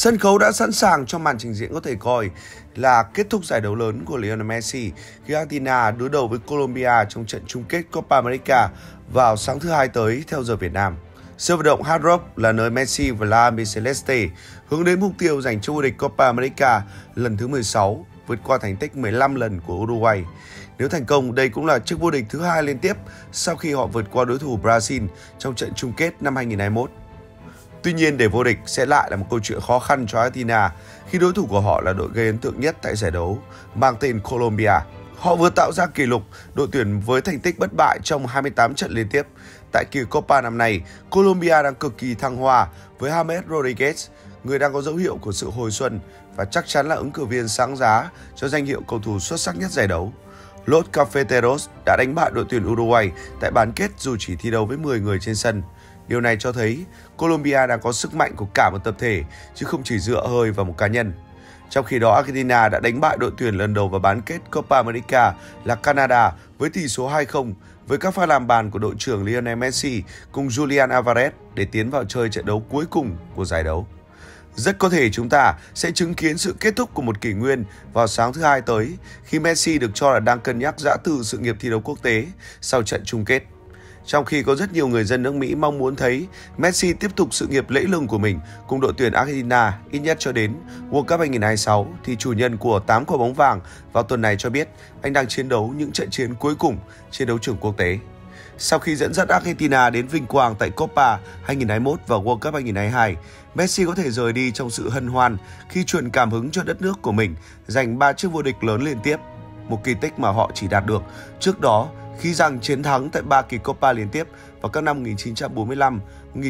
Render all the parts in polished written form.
Sân khấu đã sẵn sàng cho màn trình diễn có thể coi là kết thúc giải đấu lớn của Lionel Messi khi Argentina đối đầu với Colombia trong trận chung kết Copa America vào sáng thứ Hai tới theo giờ Việt Nam. Sân vận động Hard Rock là nơi Messi và La Albiceleste hướng đến mục tiêu giành chức vô địch Copa America lần thứ 16, vượt qua thành tích 15 lần của Uruguay. Nếu thành công, đây cũng là chức vô địch thứ hai liên tiếp sau khi họ vượt qua đối thủ Brazil trong trận chung kết năm 2021. Tuy nhiên, để vô địch sẽ lại là một câu chuyện khó khăn cho Argentina khi đối thủ của họ là đội gây ấn tượng nhất tại giải đấu mang tên Colombia. Họ vừa tạo ra kỷ lục đội tuyển với thành tích bất bại trong 28 trận liên tiếp. Tại kỳ Copa năm nay, Colombia đang cực kỳ thăng hoa với James Rodriguez, người đang có dấu hiệu của sự hồi xuân và chắc chắn là ứng cử viên sáng giá cho danh hiệu cầu thủ xuất sắc nhất giải đấu. Los Cafeteros đã đánh bại đội tuyển Uruguay tại bán kết dù chỉ thi đấu với 10 người trên sân. Điều này cho thấy Colombia đang có sức mạnh của cả một tập thể chứ không chỉ dựa hơi vào một cá nhân. Trong khi đó, Argentina đã đánh bại đội tuyển lần đầu vào bán kết Copa America là Canada với tỷ số 2-0 với các pha làm bàn của đội trưởng Lionel Messi cùng Julian Alvarez để tiến vào chơi trận đấu cuối cùng của giải đấu. Rất có thể chúng ta sẽ chứng kiến sự kết thúc của một kỷ nguyên vào sáng thứ Hai tới khi Messi được cho là đang cân nhắc giã từ sự nghiệp thi đấu quốc tế sau trận chung kết. Trong khi có rất nhiều người dân nước Mỹ mong muốn thấy Messi tiếp tục sự nghiệp lẫy lừng của mình cùng đội tuyển Argentina ít nhất cho đến World Cup 2026, thì chủ nhân của 8 quả bóng vàng vào tuần này cho biết anh đang chiến đấu những trận chiến cuối cùng trên đấu trường quốc tế. Sau khi dẫn dắt Argentina đến vinh quang tại Copa 2021 và World Cup 2022, Messi có thể rời đi trong sự hân hoan khi truyền cảm hứng cho đất nước của mình giành 3 chiếc vô địch lớn liên tiếp, một kỳ tích mà họ chỉ đạt được trước đó khi giành chiến thắng tại 3 kỳ Copa liên tiếp vào các năm 1945,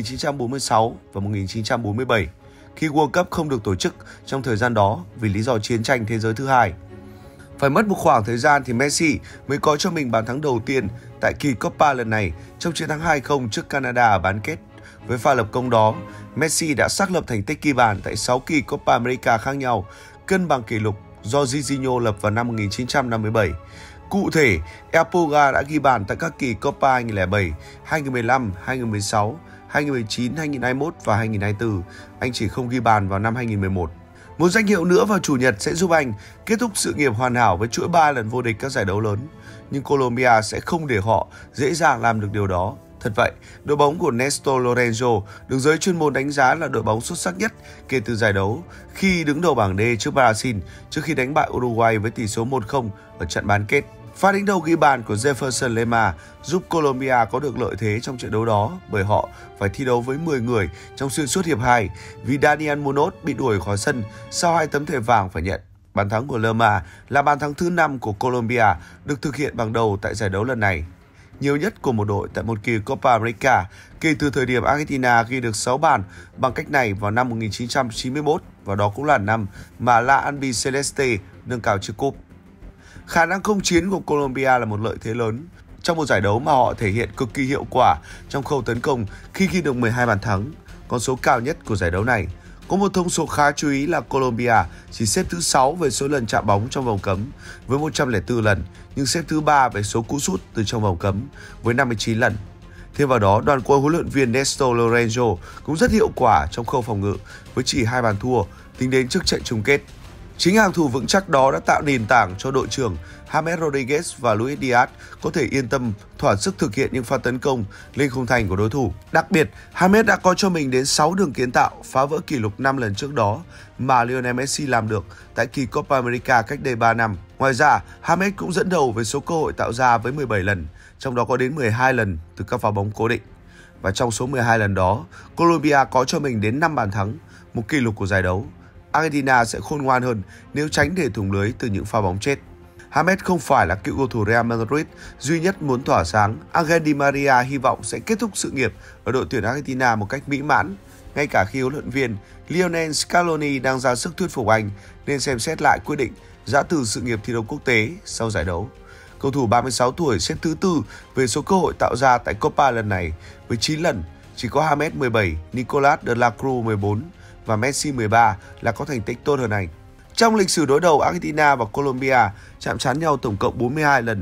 1946 và 1947, khi World Cup không được tổ chức trong thời gian đó vì lý do chiến tranh thế giới thứ hai. Phải mất một khoảng thời gian thì Messi mới có cho mình bàn thắng đầu tiên tại kỳ Copa lần này trong chiến thắng 2-0 trước Canada ở bán kết. Với pha lập công đó, Messi đã xác lập thành tích ghi bàn tại 6 kỳ Copa America khác nhau, cân bằng kỷ lục do Zizinho lập vào năm 1957. Cụ thể, El Pulga đã ghi bàn tại các kỳ Copa 2007, 2015, 2016, 2019, 2021 và 2024. Anh chỉ không ghi bàn vào năm 2011. Một danh hiệu nữa vào Chủ nhật sẽ giúp anh kết thúc sự nghiệp hoàn hảo với chuỗi 3 lần vô địch các giải đấu lớn. Nhưng Colombia sẽ không để họ dễ dàng làm được điều đó. Thật vậy, đội bóng của Néstor Lorenzo được giới chuyên môn đánh giá là đội bóng xuất sắc nhất kể từ giải đấu khi đứng đầu bảng D trước Brazil trước khi đánh bại Uruguay với tỷ số 1-0 ở trận bán kết. Pha đánh đầu ghi bàn của Jefferson Lerma giúp Colombia có được lợi thế trong trận đấu đó bởi họ phải thi đấu với 10 người trong xuyên suốt hiệp 2 vì Daniel Munoz bị đuổi khỏi sân sau 2 tấm thẻ vàng phải nhận. Bàn thắng của Lerma là bàn thắng thứ 5 của Colombia được thực hiện bằng đầu tại giải đấu lần này, nhiều nhất của một đội tại một kỳ Copa America kể từ thời điểm Argentina ghi được 6 bàn bằng cách này vào năm 1991, và đó cũng là năm mà La Albiceleste nâng cao chiếc cúp. Khả năng công chiến của Colombia là một lợi thế lớn trong một giải đấu mà họ thể hiện cực kỳ hiệu quả trong khâu tấn công khi ghi được 12 bàn thắng, con số cao nhất của giải đấu này. Có một thông số khá chú ý là Colombia chỉ xếp thứ 6 về số lần chạm bóng trong vòng cấm với 104 lần, nhưng xếp thứ 3 về số cú sút từ trong vòng cấm với 59 lần. Thêm vào đó, đoàn quân huấn luyện viên Néstor Lorenzo cũng rất hiệu quả trong khâu phòng ngự với chỉ 2 bàn thua tính đến trước trận chung kết. Chính hàng thủ vững chắc đó đã tạo nền tảng cho đội trưởng James Rodriguez và Luis Diaz có thể yên tâm thỏa sức thực hiện những pha tấn công lên khung thành của đối thủ. Đặc biệt, James đã có cho mình đến 6 đường kiến tạo, phá vỡ kỷ lục 5 lần trước đó mà Lionel Messi làm được tại kỳ Copa America cách đây 3 năm. Ngoài ra, James cũng dẫn đầu về số cơ hội tạo ra với 17 lần, trong đó có đến 12 lần từ các pha bóng cố định. Và trong số 12 lần đó, Colombia có cho mình đến 5 bàn thắng, một kỷ lục của giải đấu. Argentina sẽ khôn ngoan hơn nếu tránh để thủng lưới từ những pha bóng chết. James không phải là cựu cầu thủ Real Madrid duy nhất muốn tỏa sáng. Angel Di Maria hy vọng sẽ kết thúc sự nghiệp ở đội tuyển Argentina một cách mỹ mãn, ngay cả khi huấn luyện viên Lionel Scaloni đang ra sức thuyết phục anh nên xem xét lại quyết định giã từ sự nghiệp thi đấu quốc tế sau giải đấu. Cầu thủ 36 tuổi xếp thứ 4 về số cơ hội tạo ra tại Copa lần này với 9 lần, chỉ có James 17, Nicolas de la Cruz 14 và Messi 13 là có thành tích tốt hơn anh. Trong lịch sử đối đầu Argentina và Colombia chạm trán nhau tổng cộng 42 lần,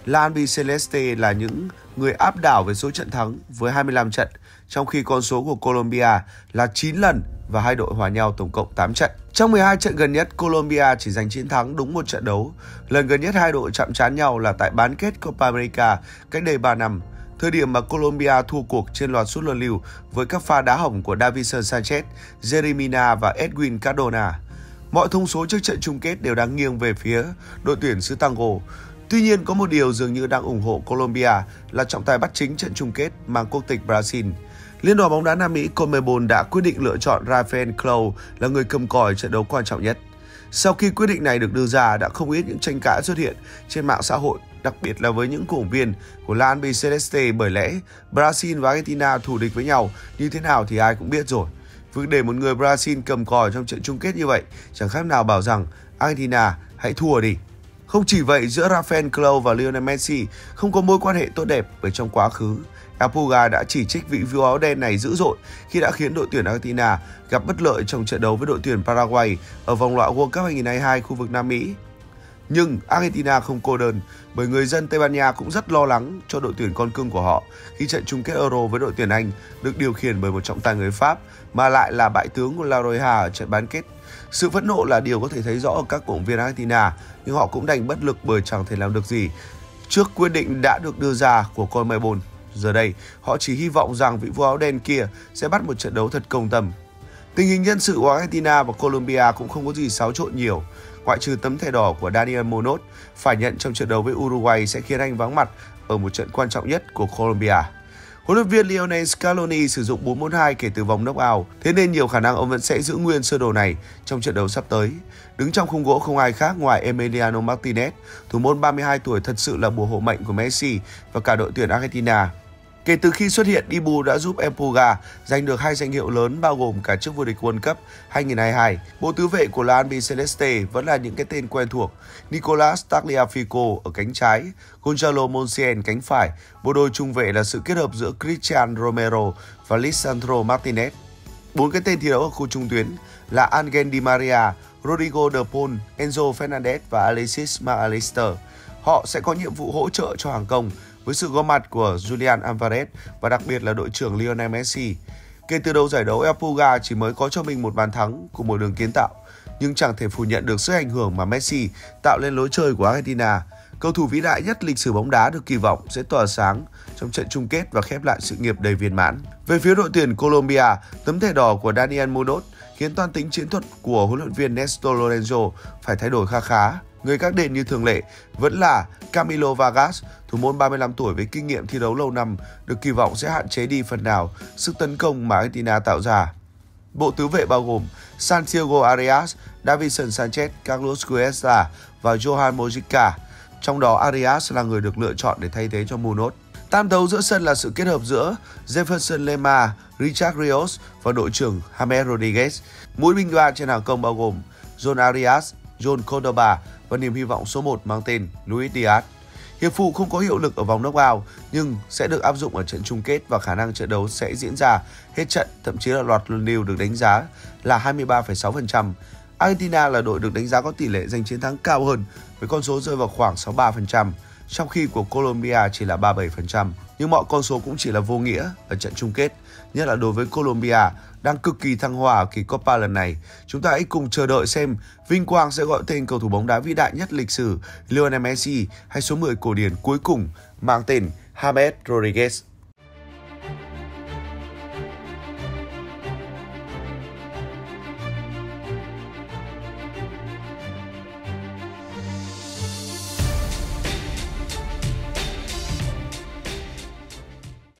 La Albiceleste là những người áp đảo về số trận thắng với 25 trận, trong khi con số của Colombia là 9 lần và hai đội hòa nhau tổng cộng 8 trận. Trong 12 trận gần nhất, Colombia chỉ giành chiến thắng đúng một trận đấu. Lần gần nhất hai đội chạm trán nhau là tại bán kết Copa America cách đây 3 năm, thời điểm mà Colombia thua cuộc trên loạt sút luân lưu với các pha đá hỏng của Davinson Sanchez, Yerry Mina và Edwin Cardona. Mọi thông số trước trận chung kết đều đang nghiêng về phía đội tuyển xứ Tango. Tuy nhiên, có một điều dường như đang ủng hộ Colombia là trọng tài bắt chính trận chung kết mang quốc tịch Brazil. Liên đoàn bóng đá Nam Mỹ CONMEBOL đã quyết định lựa chọn Rafael Clau là người cầm còi trận đấu quan trọng nhất. Sau khi quyết định này được đưa ra, đã không ít những tranh cãi xuất hiện trên mạng xã hội, đặc biệt là với những cổ động viên của La Albiceleste, bởi lẽ Brazil và Argentina thù địch với nhau như thế nào thì ai cũng biết rồi. Việc để một người Brazil cầm còi trong trận chung kết như vậy chẳng khác nào bảo rằng Argentina hãy thua đi. Không chỉ vậy, giữa Rafael Clau và Lionel Messi không có mối quan hệ tốt đẹp, bởi trong quá khứ, El Pulga đã chỉ trích vị vua áo đen này dữ dội khi đã khiến đội tuyển Argentina gặp bất lợi trong trận đấu với đội tuyển Paraguay ở vòng loại World Cup 2022 khu vực Nam Mỹ. Nhưng Argentina không cô đơn, bởi người dân Tây Ban Nha cũng rất lo lắng cho đội tuyển con cưng của họ khi trận chung kết Euro với đội tuyển Anh được điều khiển bởi một trọng tài người Pháp mà lại là bại tướng của La Roja ở trận bán kết. Sự phẫn nộ là điều có thể thấy rõ ở các cổ động viên Argentina, nhưng họ cũng đành bất lực bởi chẳng thể làm được gì trước quyết định đã được đưa ra của CONMEBOL. Giờ đây, họ chỉ hy vọng rằng vị vua áo đen kia sẽ bắt một trận đấu thật công tâm. Tình hình nhân sự của Argentina và Colombia cũng không có gì xáo trộn nhiều, ngoại trừ tấm thẻ đỏ của Daniel Munoz phải nhận trong trận đấu với Uruguay sẽ khiến anh vắng mặt ở một trận quan trọng nhất của Colombia. Huấn luyện viên Lionel Scaloni sử dụng 4-4-2 kể từ vòng knock-out, thế nên nhiều khả năng ông vẫn sẽ giữ nguyên sơ đồ này trong trận đấu sắp tới. Đứng trong khung gỗ không ai khác ngoài Emiliano Martinez, thủ môn 32 tuổi thật sự là bùa hộ mệnh của Messi và cả đội tuyển Argentina. Kể từ khi xuất hiện, Dibu đã giúp El Pulga giành được 2 danh hiệu lớn bao gồm cả chức vô địch World Cup 2022. Bộ tứ vệ của La Albiceleste vẫn là những cái tên quen thuộc: Nicolas Tagliafico ở cánh trái, Gonzalo Montiel cánh phải. Bộ đôi trung vệ là sự kết hợp giữa Cristian Romero và Lisandro Martinez. 4 cái tên thi đấu ở khu trung tuyến là Angel Di Maria, Rodrigo De Paul, Enzo Fernandez và Alexis Mac Allister. Họ sẽ có nhiệm vụ hỗ trợ cho hàng công với sự góp mặt của Julian Alvarez và đặc biệt là đội trưởng Lionel Messi. Kể từ đầu giải đấu, El Pulga chỉ mới có cho mình một bàn thắng cùng một đường kiến tạo, nhưng chẳng thể phủ nhận được sức ảnh hưởng mà Messi tạo lên lối chơi của Argentina. Cầu thủ vĩ đại nhất lịch sử bóng đá được kỳ vọng sẽ tỏa sáng trong trận chung kết và khép lại sự nghiệp đầy viên mãn. Về phía đội tuyển Colombia, tấm thẻ đỏ của Daniel Munoz khiến toan tính chiến thuật của huấn luyện viên Néstor Lorenzo phải thay đổi khá. Người gác đền như thường lệ vẫn là Camilo Vargas, thủ môn 35 tuổi với kinh nghiệm thi đấu lâu năm, được kỳ vọng sẽ hạn chế đi phần nào sức tấn công mà Argentina tạo ra. Bộ tứ vệ bao gồm Santiago Arias, Davinson Sanchez, Carlos Cuesta và Johan Mojica. Trong đó Arias là người được lựa chọn để thay thế cho Munoz. Tam đấu giữa sân là sự kết hợp giữa Jefferson Lerma, Richard Rios và đội trưởng James Rodriguez. Mũi binh đoàn trên hàng công bao gồm John Arias, John Cordoba và niềm hy vọng số 1 mang tên Luis Diaz. Hiệp phụ không có hiệu lực ở vòng knock-out nhưng sẽ được áp dụng ở trận chung kết và khả năng trận đấu sẽ diễn ra hết trận, thậm chí là loạt luân lưu được đánh giá là 23,6%. Argentina là đội được đánh giá có tỷ lệ giành chiến thắng cao hơn với con số rơi vào khoảng 63%, trong khi của Colombia chỉ là 37%. Nhưng mọi con số cũng chỉ là vô nghĩa ở trận chung kết, nhất là đối với Colombia đang cực kỳ thăng hoa ở kỳ Copa lần này. Chúng ta hãy cùng chờ đợi xem vinh quang sẽ gọi tên cầu thủ bóng đá vĩ đại nhất lịch sử Lionel Messi hay số 10 cổ điển cuối cùng mang tên James Rodriguez.